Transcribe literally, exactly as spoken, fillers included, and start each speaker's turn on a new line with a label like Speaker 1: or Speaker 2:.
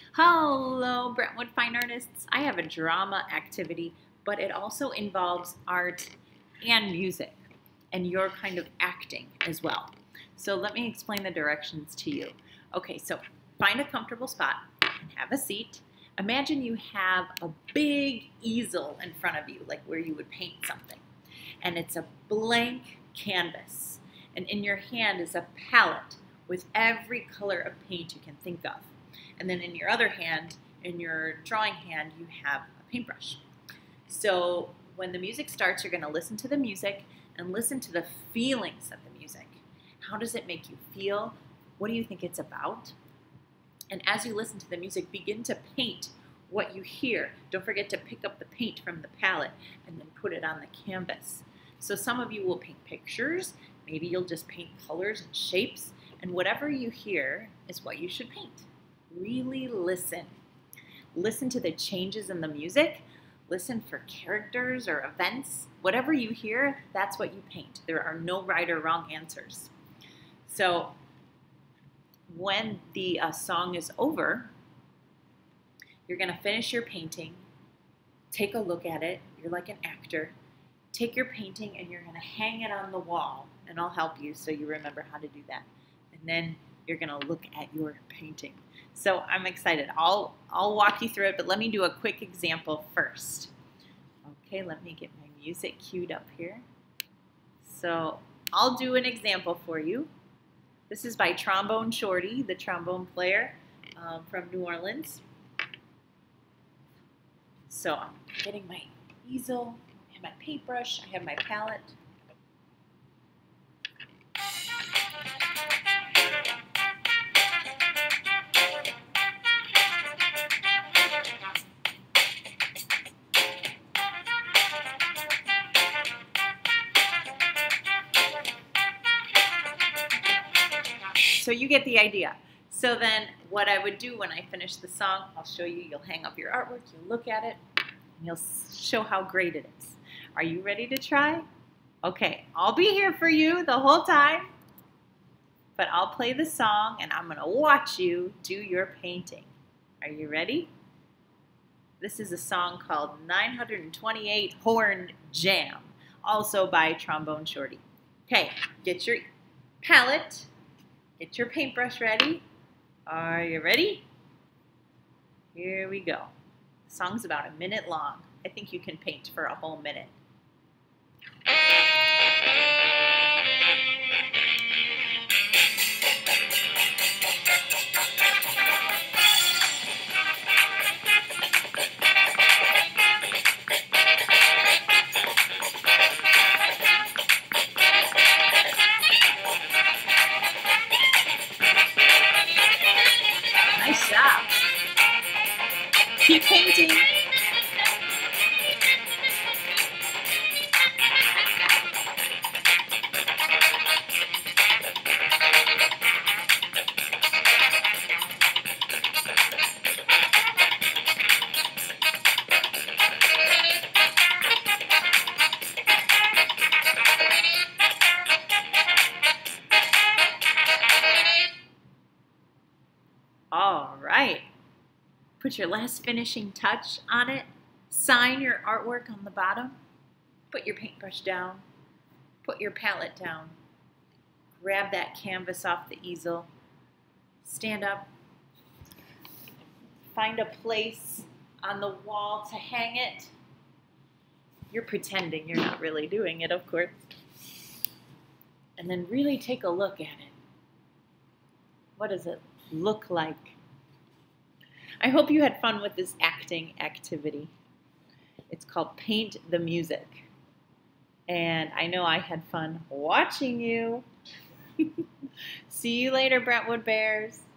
Speaker 1: Hello, Brentwood Fine Artists. I have a drama activity, but it also involves art and music, and you're kind of acting as well. So let me explain the directions to you. Okay, so find a comfortable spot and have a seat. Imagine you have a big easel in front of you, like where you would paint something, and it's a blank canvas, and in your hand is a palette with every color of paint you can think of. And then in your other hand, in your drawing hand, you have a paintbrush. So when the music starts, you're going to listen to the music and listen to the feelings of the music. How does it make you feel? What do you think it's about? And as you listen to the music, begin to paint what you hear. Don't forget to pick up the paint from the palette and then put it on the canvas. So some of you will paint pictures. Maybe you'll just paint colors and shapes. And whatever you hear is what you should paint. Really listen. Listen to the changes in the music. Listen for characters or events. Whatever you hear, that's what you paint. There are no right or wrong answers. So when the uh, song is over, you're going to finish your painting. Take a look at it. You're like an actor. Take your painting and you're going to hang it on the wall. And I'll help you so you remember how to do that. And then you're going to look at your painting. So I'm excited. I'll, I'll walk you through it, but let me do a quick example first. Okay, let me get my music queued up here. So I'll do an example for you. This is by Trombone Shorty, the trombone player um, from New Orleans. So I'm getting my easel, I have my paintbrush, I have my palette. So you get the idea. So then what I would do when I finish the song, I'll show you, you'll hang up your artwork, you'll look at it, and you'll show how great it is. Are you ready to try? Okay, I'll be here for you the whole time, but I'll play the song and I'm gonna watch you do your painting. Are you ready? This is a song called nine hundred twenty-eight Horn Jam, also by Trombone Shorty. Okay, get your palette. Get your paintbrush ready. Are you ready? Here we go. The song's about a minute long. I think you can paint for a whole minute. Nice job. Keep painting. All right. Put your last finishing touch on it. Sign your artwork on the bottom. Put your paintbrush down. Put your palette down. Grab that canvas off the easel. Stand up. Find a place on the wall to hang it. You're pretending, you're not really doing it, of course. And then really take a look at it. What does it look like? I hope you had fun with this acting activity. It's called Paint the Music. And I know I had fun watching you. See you later, Brentwood Bears.